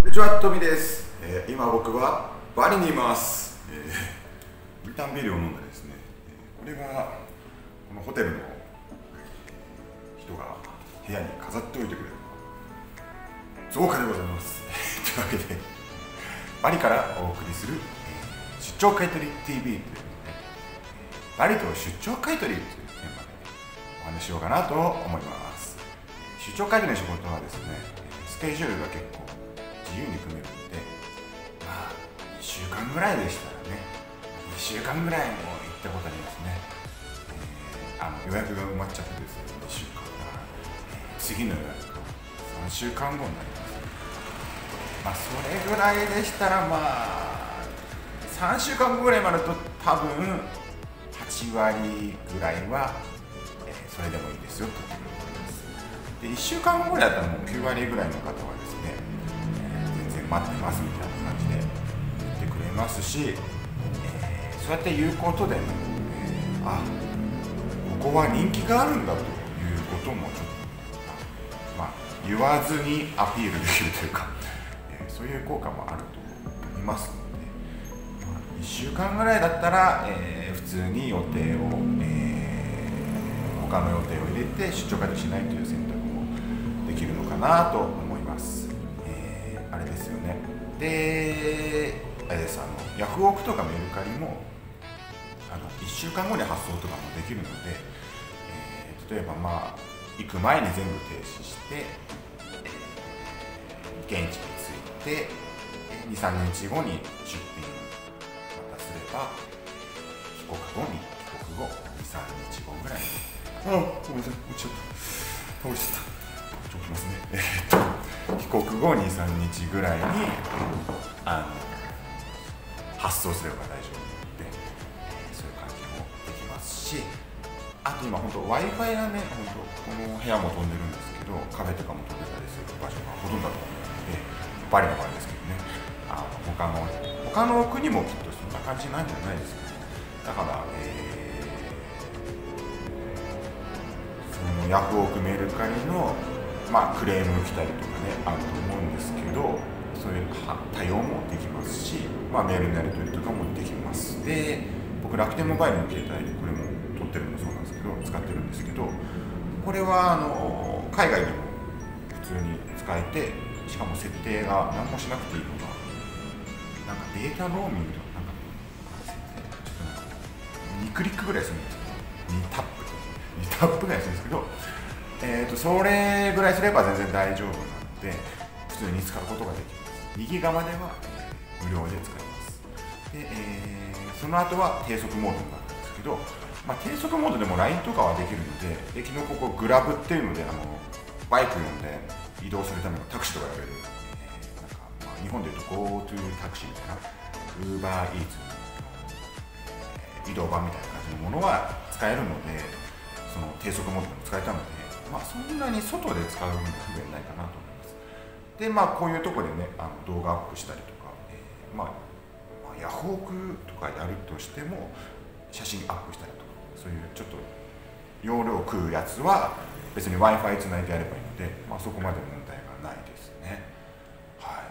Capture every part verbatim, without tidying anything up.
こんにちは、トミです、えー、今僕はバリにいます、えー、ビタンビールを飲んでですね、これがこのホテルの人が部屋に飾っておいてくれる造花でございますというわけでバリからお送りする、えー、出張買取 ティーブイ という、ね、バリと出張買取というテーマでお話ししようかなと思います。出張買取の仕事はですね、スケジュールが結構自由に組めるので、まあいっしゅうかんぐらいでしたらね、いっしゅうかんぐらいも行ったことありますね、えー、あの予約が埋まっちゃってですね、いっしゅうかんだから、えー、次の予約がさんしゅうかんごになります。まあそれぐらいでしたら、まあさんしゅうかんごぐらいまでと多分はちわりぐらいは、えー、それでもいいですよと思います。でいっしゅうかんごぐらいだったらもうきゅうわりぐらいの方はですね、待ってますみたいな感じで言ってくれますし、えー、そうやって言うことでね、えー、あ、ここは人気があるんだということもちょっと、まあ、言わずにアピールできるというか、えー、そういう効果もあると思いますので、まあ、いっしゅうかんぐらいだったら、えー、普通に予定を、えー、他の予定を入れて出張会議しないという選択もできるのかなと思います。あれですよね。で、あれです、あのヤフオクとかメルカリもあのいっしゅうかんごに発送とかもできるので、えー、例えばまあ行く前に全部停止して、えー、現地に着いてに、さんにちごに出品またすれば、帰国後に帰国後に、さんにちごぐらいに、あ、ごめんなさい、落ちちゃった、倒しちゃった。ちょっとますね。えー、っと帰国後に、さんにちぐらいにあの発送すれば大丈夫なので、えー、そういう感じもできますし、あと今本当 Wi-Fi がね、本当この部屋も飛んでるんですけど、カフェとかも飛んでたりする場所がほとんどだと思うので、バリの場合ですけどね、あの他の他の国もきっとそんな感じなんじゃないですかね。だから、えー、そのヤフオクメルカリのまあ、クレーム来たりとかね、あると思うんですけど、そういう対応もできますし、まあ、メールのやり取りとかもできます。で、僕楽天モバイルの携帯でこれも撮ってるのもそうなんですけど、使ってるんですけど、これはあの海外でも普通に使えて、しかも設定が何もしなくていいのが、なんかデータローミングとか、なんかちょっとなんかにクリックぐらいするんですけど、にタップにタップぐらいするんですけど、えー、とそれぐらいすれば全然大丈夫なので、普通に使うことができます。右側では無料で使えます。で、えー、その後は低速モードになるんですけど、まあ、低速モードでも ライン とかはできるので、で昨日ここグラブっていうので、あのバイク呼んで移動するためのタクシーとかやれる、えー、なんかまあ日本でいうと GoTo タクシーみたいな UberEats の移動版みたいな感じのものは使えるので、その低速モードでも使えたので、まあ、そんなに外で使うのに不便ないかなと思います。で、まあ、こういうところでね、あの動画アップしたりとか、えーまあまあ、ヤフオクとかやるとしても、写真アップしたりとか、そういうちょっと容量食うやつは、別に Wi-Fi つないでやればいいので、まあ、そこまで問題がないですね。はい、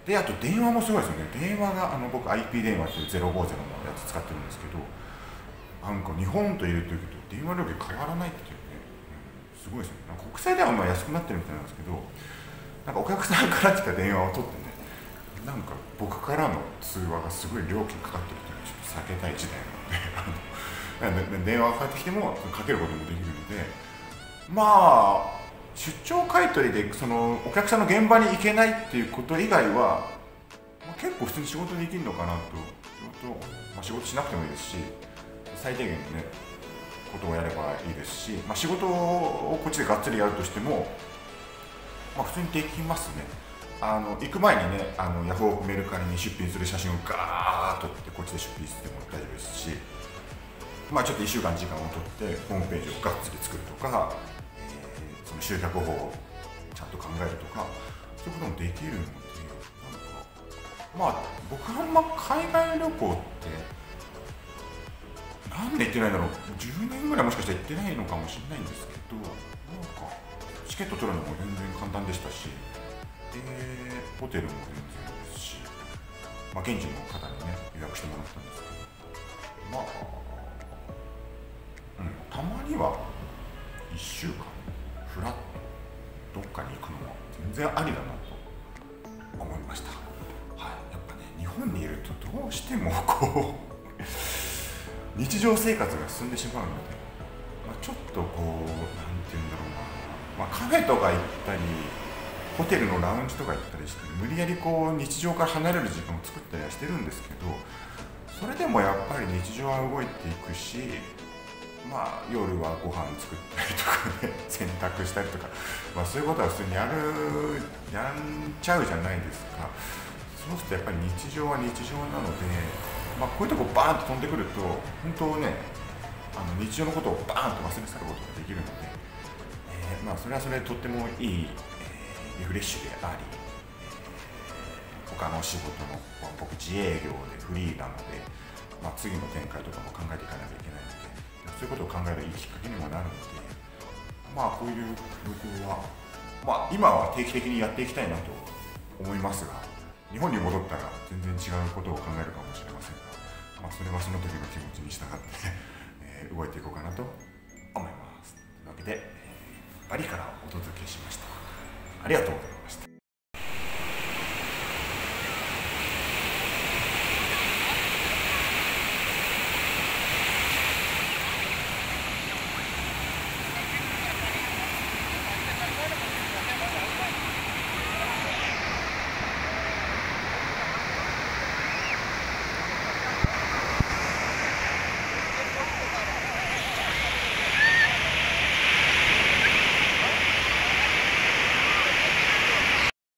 で、あと電話もすごいですよね。電話が、あの僕 アイピー 電話っていうゼロごゼロのやつ使ってるんですけど、なんか日本と入れておくと電話料金変わらないっていう。すごいですね。なんか国際電話も安くなってるみたいなんですけど、なんかお客さんから来た電話を取ってね、なんか僕からの通話がすごい料金かかってるっていうのはちょっと避けたい時代なので、あの電話がかかってきてもかけることもできるので、まあ出張買取でそのお客さんの現場に行けないっていうこと以外は、まあ、結構普通に仕事できるのかなと、仕事、まあ、仕事しなくてもいいですし、最低限のねことをやればいいですし、まあ、仕事をこっちでがっつりやるとしても、まあ、普通にできますね。あの行く前にね、あのヤフオクメルカリに出品する写真をガーッと撮ってこっちで出品しても大丈夫ですし、まあ、ちょっといっしゅうかん時間を取ってホームページをがっつり作るとか、えー、その集客法をちゃんと考えるとか、そういうこともできるので、なんかまあ僕はあんま海外旅行ってなんで行ってないんだろう、じゅうねんぐらいもしかしたら行ってないのかもしれないんですけど、なんかチケット取るのも全然簡単でしたし、 ホテルも全然ですし、まあ、現地の方にね予約してもらったんですけど、まあ、うん、たまにはいっしゅうかんフラッとどっかに行くのも全然ありだなと思いました。はい、やっぱね日本にいるとどうしてもこう日常生活が進んでしまうので、まあ、ちょっとこうなんて言うんだろうな、まあ、カフェとか行ったりホテルのラウンジとか行ったりして無理やりこう日常から離れる時間を作ったりはしてるんですけど、それでもやっぱり日常は動いていくし、まあ夜はご飯作ったりとかね洗濯したりとか、まあ、そういうことは普通にやるやんちゃうじゃないですか。そうするとやっぱり日常は日常なので、まあ、こういうとこバーンと飛んでくると本当ねあの日常のことをバーンと忘れ去ることができるので、えーまあ、それはそれでとってもいい、えー、リフレッシュであり、えー、他の仕事の僕自営業でフリーなので、まあ、次の展開とかも考えていかなきゃいけないので、そういうことを考えるいいきっかけにもなるので、まあこういう旅行は、まあ、今は定期的にやっていきたいなと思いますが、日本に戻ったら全然違うことを考えるかもしれませんが、まあ、それはその時の気持ちに従って、えー、動いていこうかなと思います。というわけで、バリからお届けしました。ありがとうございました。